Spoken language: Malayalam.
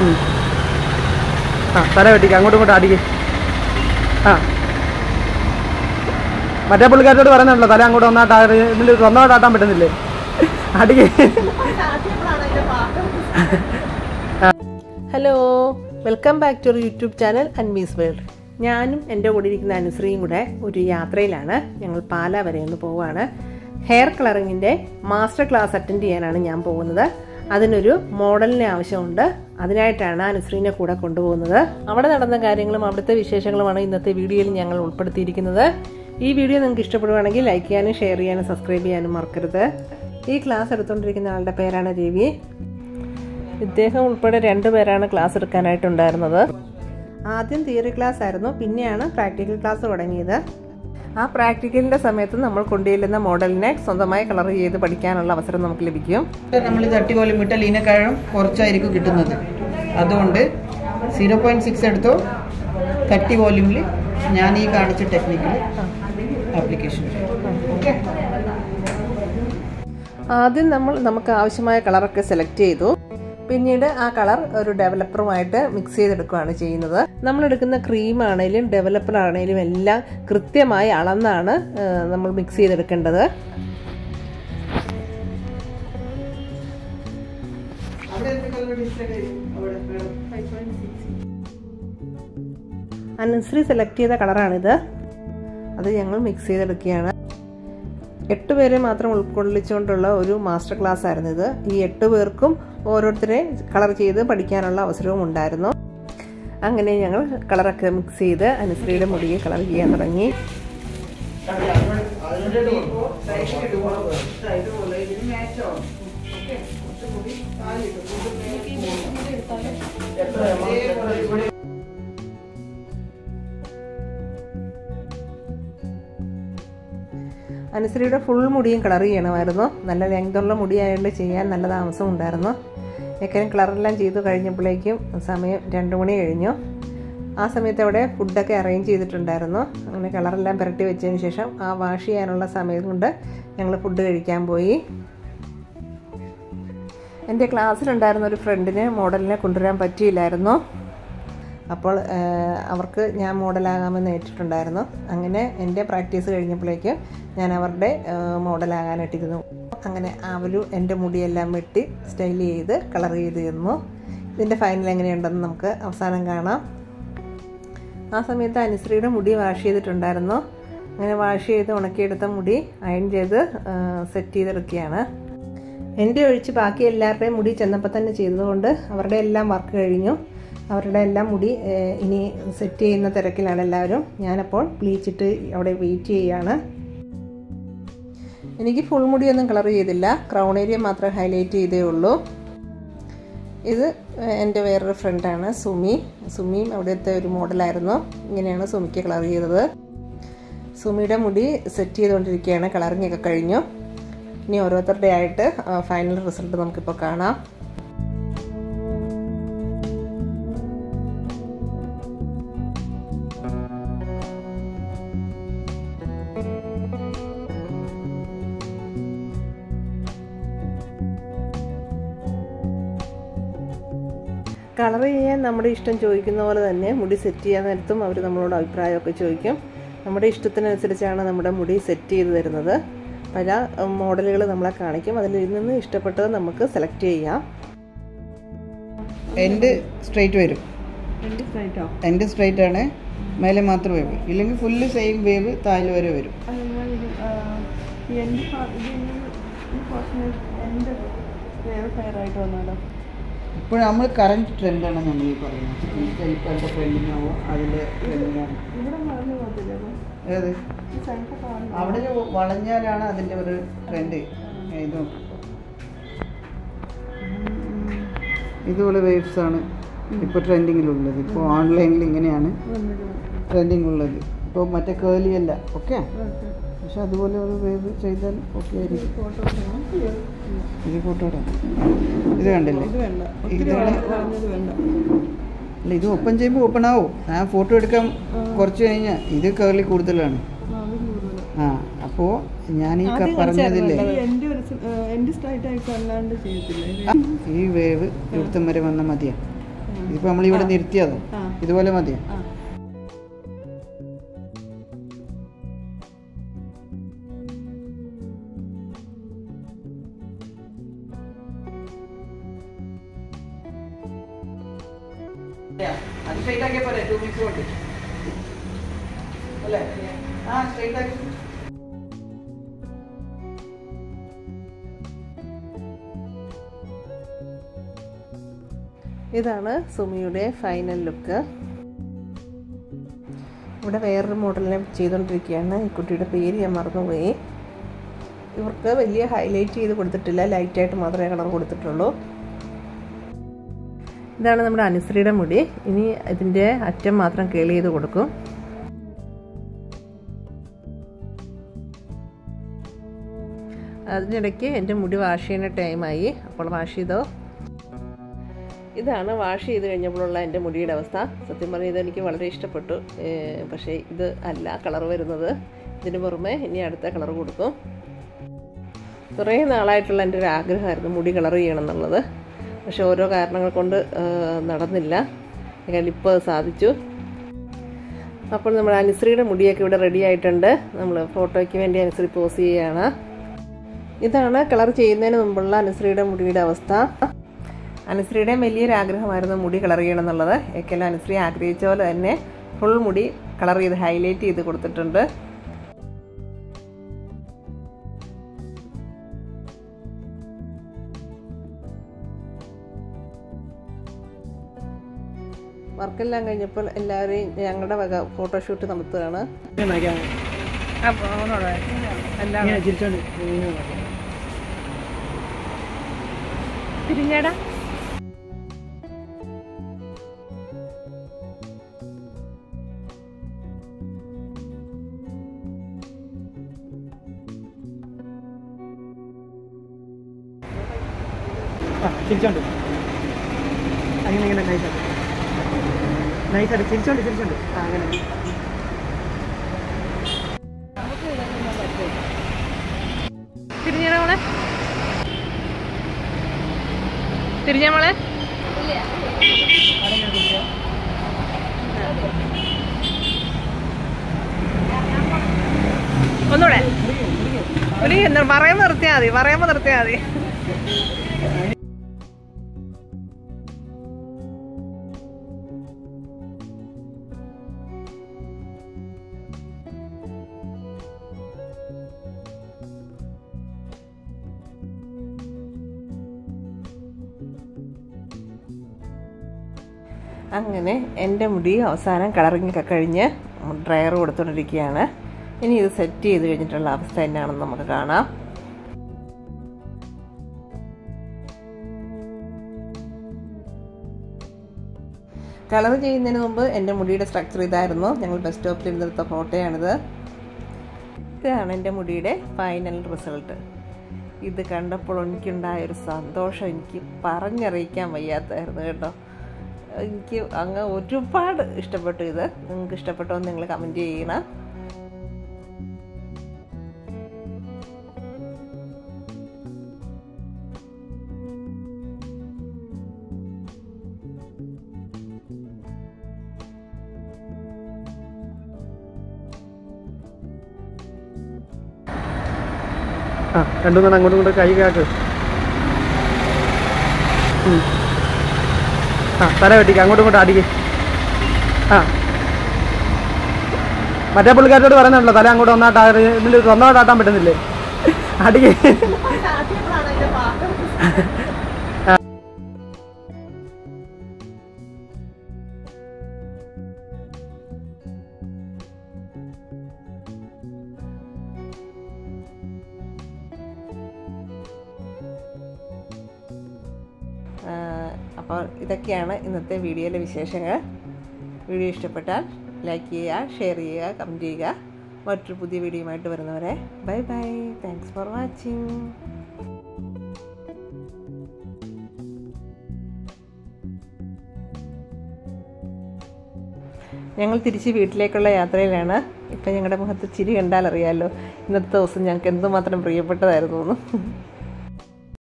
ആ തല വെട്ടിക്ക് അങ്ങോട്ടും ഇങ്ങോട്ടും അടിക്ക്. ആ മറ്റേ പുള്ളിക്കാരോട് പറയുന്നുണ്ടല്ലോ തല അങ്ങോട്ട് ഒന്നായിട്ടാട്ടാൻ പറ്റുന്നില്ലേ? അടിക്ക്. Hello, welcome back to YouTube channel Anmi's world. ഞാനും എൻ്റെ കൂടെ ഇരിക്കുന്ന അനുശ്രീയും കൂടെ ഒരു യാത്രയിലാണ്. ഞങ്ങൾ പാലാ വരെ ഒന്ന് പോവുകയാണ്. ഹെയർ കളറിങ്ങിൻ്റെ മാസ്റ്റർ ക്ലാസ് അറ്റൻഡ് ചെയ്യാനാണ് ഞാൻ പോകുന്നത്. അതിനൊരു മോഡലിനെ ആവശ്യമുണ്ട്. അതിനായിട്ടാണ് അനുശ്രീനെ കൂടെ കൊണ്ടുപോകുന്നത്. അവിടെ നടന്ന കാര്യങ്ങളും അവിടുത്തെ വിശേഷങ്ങളുമാണ് ഇന്നത്തെ വീഡിയോയിൽ ഞങ്ങൾ ഉൾപ്പെടുത്തിയിരിക്കുന്നത്. ഈ വീഡിയോ നിങ്ങൾക്ക് ഇഷ്ടപ്പെടുകയാണെങ്കിൽ ലൈക്ക് ചെയ്യാനും ഷെയർ ചെയ്യാനും സബ്സ്ക്രൈബ് ചെയ്യാനും മറക്കരുത്. ഈ ക്ലാസ് എടുത്തുകൊണ്ടിരിക്കുന്ന ആളുടെ പേരാണ് രവി. ഇദ്ദേഹം ഉൾപ്പെടെ 2 പേരാണ് ക്ലാസ് എടുക്കാനായിട്ടുണ്ടായിരുന്നത്. ആദ്യം തിയറി ക്ലാസ് ആയിരുന്നു, പിന്നെയാണ് പ്രാക്ടിക്കൽ ക്ലാസ് തുടങ്ങിയത്. ആ പ്രാക്ടിക്കലിൻ്റെ സമയത്ത് നമ്മൾ കൊണ്ടുചെല്ലുന്ന മോഡലിനെ സ്വന്തമായി കളർ ചെയ്ത് പഠിക്കാനുള്ള അവസരം നമുക്ക് ലഭിക്കും. നമ്മൾ 30 വോളിയം ഇട്ടാൽ ഇതിനേക്കാളും കുറച്ചായിരിക്കും കിട്ടുന്നത്. അതുകൊണ്ട് 0.6 എടുത്തോ 30 വോല്യൂമിൽ ഞാൻ ഈ കാണിച്ച ടെക്നിക്കിൽ ആപ്ലിക്കേഷൻ ഓക്കെ. ആദ്യം നമുക്ക് ആവശ്യമായ കളറൊക്കെ സെലക്ട് ചെയ്തു. പിന്നീട് ആ കളർ ഒരു ഡെവലപ്പറുമായിട്ട് മിക്സ് ചെയ്തെടുക്കുകയാണ് ചെയ്യുന്നത്. നമ്മളെടുക്കുന്ന ക്രീം ആണെങ്കിലും ഡെവലപ്പർ ആണെങ്കിലും എല്ലാം കൃത്യമായി അളന്നാണ് നമ്മൾ മിക്സ് ചെയ്തെടുക്കേണ്ടത്. അനുശ്രീ സെലക്ട് ചെയ്ത കളറാണിത്. അത് ഞങ്ങൾ മിക്സ് ചെയ്തെടുക്കുകയാണ്. 8 പേരെ മാത്രം ഉൾക്കൊള്ളിച്ചുകൊണ്ടുള്ള ഒരു മാസ്റ്റർ ക്ലാസ് ആയിരുന്നു ഇത്. ഈ 8 പേർക്കും ഓരോരുത്തരെ കളർ ചെയ്ത് പഠിക്കാനുള്ള അവസരവും ഉണ്ടായിരുന്നു. അങ്ങനെ ഞങ്ങൾ കളറൊക്കെ മിക്സ് ചെയ്ത് അനുശ്രീയുടെ മുടിയെ കളർ ചെയ്യാൻ തുടങ്ങി. അനുശ്രീയുടെ ഫുൾ മുടിയും കളർ ചെയ്യണമായിരുന്നു. നല്ല ലെങ്തുള്ള മുടിയായതുകൊണ്ട് ചെയ്യാൻ നല്ല താമസം ഉണ്ടായിരുന്നു. എക്കാനും കളറെല്ലാം ചെയ്തു കഴിഞ്ഞപ്പോഴേക്കും സമയം 2 മണി കഴിഞ്ഞു. ആ സമയത്ത് അവിടെ ഫുഡൊക്കെ അറേഞ്ച് ചെയ്തിട്ടുണ്ടായിരുന്നു. അങ്ങനെ കളറെല്ലാം പുരട്ടി വെച്ചതിന് ശേഷം ആ വാഷ് ചെയ്യാനുള്ള സമയം കൊണ്ട് ഞങ്ങൾ ഫുഡ് കഴിക്കാൻ പോയി. എൻ്റെ ക്ലാസ്സിലുണ്ടായിരുന്ന ഒരു ഫ്രണ്ടിന് മോഡലിനെ കൊണ്ടുവരാൻ പറ്റിയില്ലായിരുന്നു. അപ്പോൾ അവർക്ക് ഞാൻ മോഡലാകാമെന്ന് ഏറ്റിട്ടുണ്ടായിരുന്നു. അങ്ങനെ എൻ്റെ പ്രാക്ടീസ് കഴിഞ്ഞപ്പോഴേക്കും ഞാൻ അവരുടെ മോഡലാകാനായിട്ടിരുന്നു. അങ്ങനെ അവരും എൻ്റെ മുടിയെല്ലാം വെട്ടി സ്റ്റൈൽ ചെയ്ത് കളർ ചെയ്ത് തന്നു. ഇതിൻ്റെ ഫൈനൽ എങ്ങനെയുണ്ടെന്ന് നമുക്ക് അവസാനം കാണാം. ആ സമയത്ത് അനുശ്രീയുടെ മുടി വാഷ് ചെയ്തിട്ടുണ്ടായിരുന്നു. അങ്ങനെ വാഷ് ചെയ്ത് ഉണക്കിയെടുത്ത മുടി അയൺ ചെയ്ത് സെറ്റ് ചെയ്തെടുക്കുകയാണ്. എൻ്റെ ഒഴിച്ച് ബാക്കി എല്ലാവരുടെയും മുടി ചെന്നപ്പോൾ തന്നെ ചെയ്തതുകൊണ്ട് അവരുടെ എല്ലാം വർക്ക് കഴിഞ്ഞു. അവരുടെ എല്ലാം മുടി ഇനി സെറ്റ് ചെയ്യുന്ന തിരക്കിലാണ് എല്ലാവരും. ഞാനപ്പോൾ ബ്ലീച്ചിട്ട് അവിടെ വെയിറ്റ് ചെയ്യുകയാണ്. എനിക്ക് ഫുൾ മുടിയൊന്നും കളർ ചെയ്തില്ല, ക്രൗൺ ഏരിയ മാത്രം ഹൈലൈറ്റ് ചെയ്തേ ഉള്ളൂ. ഇത് എൻ്റെ വേറൊരു ഫ്രണ്ടാണ് സുമി. സുമിയും അവിടുത്തെ ഒരു മോഡലായിരുന്നു. ഇങ്ങനെയാണ് സുമിക്ക് കളർ ചെയ്തത്. സുമിയുടെ മുടി സെറ്റ് ചെയ്തുകൊണ്ടിരിക്കുകയാണ്. കളറിങ് ഒക്കെ കഴിഞ്ഞു. ഇനി ഓരോരുത്തരുടെ ആയിട്ട് ഫൈനൽ റിസൾട്ട് നമുക്കിപ്പോൾ കാണാം. കളർ ചെയ്യാൻ നമ്മുടെ ഇഷ്ടം ചോദിക്കുന്ന പോലെ തന്നെ മുടി സെറ്റ് ചെയ്യാൻ നേരത്തും അവർ നമ്മളോട് അഭിപ്രായമൊക്കെ ചോദിക്കും. നമ്മുടെ ഇഷ്ടത്തിനനുസരിച്ചാണ് നമ്മുടെ മുടി സെറ്റ് ചെയ്ത് തരുന്നത്. പല മോഡലുകൾ നമ്മളെ കാണിക്കും. അതിൽ നിന്ന് ഇഷ്ടപ്പെട്ടത് നമുക്ക് സെലക്ട് ചെയ്യാം. എൻ്റെ സ്ട്രൈറ്റ് വരും. എൻ്റെ സ്ട്രൈറ്റ് ആണ്, മേലെ മാത്രം വേവ്, ഇല്ലെങ്കിൽ ഫുള്ള് സെയിം വേവ് താഴെ വരെ വരും. ഇപ്പോൾ നമ്മൾ കറൻറ്റ് ട്രെൻഡാണ് നമ്മൾ ഈ പറയുന്നത്. ഇപ്പോൾ എൻ്റെ ട്രെൻഡിങ്ങാവോ അതിൻ്റെ ട്രെൻഡിങ്ങാണ്. ഏത് അവിടെ വളഞ്ഞാലാണ് അതിൻ്റെ ഒരു ട്രെൻഡ്. ഇതുപോലെ വേവ്സാണ് ഇപ്പോൾ ട്രെൻഡിങ്ങിലുള്ളത്. ഇപ്പോൾ ഓൺലൈനിൽ ഇങ്ങനെയാണ് ട്രെൻഡിങ് ഉള്ളത്. ഇപ്പോൾ മറ്റേ കേളി അല്ല, ഓക്കെ. പക്ഷെ അതുപോലെ ഒരു വേവ് ചെയ്താൽ ഓക്കെ ആയിരിക്കും. ഇത് ഫോട്ടോ ഇടാം. ഇത് കണ്ടില്ലേ? അല്ല, ഇത് ഓപ്പൺ ചെയ്യുമ്പോൾ ഓപ്പൺ ആവും. ആ ഫോട്ടോ എടുക്കാൻ കുറച്ച് കഴിഞ്ഞാൽ ഇത് കേളി കൂടുതലാണ്. ആ, അപ്പോൾ ഞാൻ ഈ പറഞ്ഞതില്ലേ, ഈ വേവ് ഇവിടുത്തെ വരെ വന്നാൽ മതിയാ. ഇതിപ്പോൾ നമ്മളിവിടെ നിർത്തിയതോ ഇതുപോലെ മതിയോ? അത് സ്ട്രൈറ്റ് ആക്കിയാൽ പോരെ 2 മിനിറ്റ്സ് കൊണ്ട് അല്ലേ? സ്ട്രൈറ്റ് ആക്കി. ഇതാണ് സുമിയുടെ ഫൈനൽ ലുക്ക്. ഇവിടെ വേറൊരു മോഡലിനെ ചെയ്തുകൊണ്ടിരിക്കുകയാണ്. ഈ കുട്ടിയുടെ പേര് ഞാൻ മറന്നുപോയി. ഇവർക്ക് വലിയ ഹൈലൈറ്റ് ചെയ്ത് കൊടുത്തിട്ടില്ല, ലൈറ്റായിട്ട് മാത്രമേ കളർ കൊടുത്തിട്ടുള്ളൂ. ഇതാണ് നമ്മുടെ അനുശ്രീയുടെ മുടി. ഇനി ഇതിൻ്റെ അറ്റം മാത്രം കേളി ചെയ്ത് കൊടുക്കും. അതിനിടയ്ക്ക് എൻ്റെ മുടി വാഷ് ചെയ്യുന്ന ടൈമായി. അപ്പോൾ വാഷ് ചെയ്തോ. ഇതാണ് വാഷ് ചെയ്ത് കഴിഞ്ഞപ്പോഴുള്ള എൻ്റെ മുടിയുടെ അവസ്ഥ. സത്യം പറഞ്ഞാൽ ഇതെനിക്ക് വളരെ ഇഷ്ടപ്പെട്ടു. പക്ഷേ ഇത് അല്ല കളർ വരുന്നത്. ഇതിന് പുറമെ ഇനി അടുത്ത കളർ കൊടുക്കും. കുറേ നാളായിട്ടുള്ള എൻ്റെ ഒരു ആഗ്രഹമായിരുന്നു മുടി കളർ ചെയ്യണം എന്നുള്ളത്. പക്ഷെ ഓരോ കാരണങ്ങൾ കൊണ്ട് നടന്നില്ല. ഇപ്പോൾ സാധിച്ചു. അപ്പോൾ നമ്മുടെ അനുശ്രീയുടെ മുടിയൊക്കെ ഇവിടെ റെഡി ആയിട്ടുണ്ട്. നമ്മൾ ഫോട്ടോയ്ക്ക് വേണ്ടി അനുശ്രീ പോസ് ചെയ്യുകയാണ്. ഇതാണ് കളർ ചെയ്യുന്നതിന് മുമ്പുള്ള അനുശ്രീയുടെ മുടിയുടെ അവസ്ഥ. അനുശ്രീയുടെ വലിയൊരു ആഗ്രഹമായിരുന്നു മുടി കളർ ചെയ്യണം എന്നുള്ളത്. ഏക്കെല്ലാം അനുശ്രീ ആഗ്രഹിച്ച പോലെ തന്നെ ഫുൾ മുടി കളർ ചെയ്ത് ഹൈലൈറ്റ് ചെയ്ത് കൊടുത്തിട്ടുണ്ട്. വർക്കെല്ലാം കഴിഞ്ഞപ്പോൾ എല്ലാവരെയും ഞങ്ങളുടെ വക ഫോട്ടോഷൂട്ട് നടത്തുകയാണ്. തിരിഞ്ഞേടാ. ചിരിച്ചോണ്ട് അങ്ങനെ ഇങ്ങനെ നൈസായിട്ട് ചിരിച്ചോണ്ട് അങ്ങനെ തിരിഞ്ഞേടാ മോളെ. തിരിഞ്ഞ മോളെ. ഒന്നുകൂടെ പറയുമ്പോൾ നിർത്തിയാൽ മതി. അങ്ങനെ എൻ്റെ മുടി അവസാനം കളറിങ്ങൊക്കെ കഴിഞ്ഞ് ഡ്രയർ കൊടുത്തുകൊണ്ടിരിക്കുകയാണ്. ഇനി ഇത് സെറ്റ് ചെയ്ത് കഴിഞ്ഞിട്ടുള്ള അവസ്ഥ എന്നാണെന്ന് നമുക്ക് കാണാം. കളർ ചെയ്യുന്നതിന് മുമ്പ് എൻ്റെ മുടിയുടെ സ്ട്രക്ചർ ഇതായിരുന്നു. ഞങ്ങൾ ബസ് സ്റ്റോപ്പിൽ ഇരുന്നെടുത്ത ഫോട്ടോയാണിത്. ഇതാണ് എൻ്റെ മുടിയുടെ ഫൈനൽ റിസൾട്ട്. ഇത് കണ്ടപ്പോൾ എനിക്കുണ്ടായൊരു സന്തോഷം എനിക്ക് പറഞ്ഞറിയിക്കാൻ വയ്യാത്തായിരുന്നു കേട്ടോ. എനിക്ക് അങ്ങ് ഒരുപാട് ഇഷ്ടപ്പെട്ടു. ഇത് നിങ്ങൾക്ക് ഇഷ്ടപ്പെട്ടോ എന്ന് നിങ്ങൾ കമൻറ്റ് ചെയ്യണം. രണ്ടു മൂന്ന് അങ്ങോട്ടും ഇങ്ങോട്ടും കൈ കാട്ട്. തല വെട്ടിക്ക് അങ്ങോട്ടും ഇങ്ങോട്ടും അടിക്ക്. മറ്റേ പുള്ളിക്കാരോട് പറയുന്നുണ്ടല്ലോ തല അങ്ങോട്ട് സ്വന്തമായിട്ട് ആട്ടാൻ പറ്റുന്നില്ലേ? അടിക്ക്. അപ്പോൾ ഇതൊക്കെയാണ് ഇന്നത്തെ വീഡിയോയിലെ വിശേഷങ്ങൾ. വീഡിയോ ഇഷ്ടപ്പെട്ടാൽ ലൈക്ക് ചെയ്യുക, ഷെയർ ചെയ്യുക, കമൻറ്റ് ചെയ്യുക. മറ്റൊരു പുതിയ വീഡിയോയുമായിട്ട് വരുന്നവരെ bye bye. Thanks for watching. ഞങ്ങൾ തിരിച്ച് വീട്ടിലേക്കുള്ള യാത്രയിലാണ്. ഇപ്പം ഞങ്ങളുടെ മുഖത്ത് ചിരി കണ്ടാൽ അറിയാമല്ലോ ഇന്നത്തെ ദിവസം ഞങ്ങൾക്ക് എന്തുമാത്രം പ്രിയപ്പെട്ടതായിരുന്നു എന്ന്.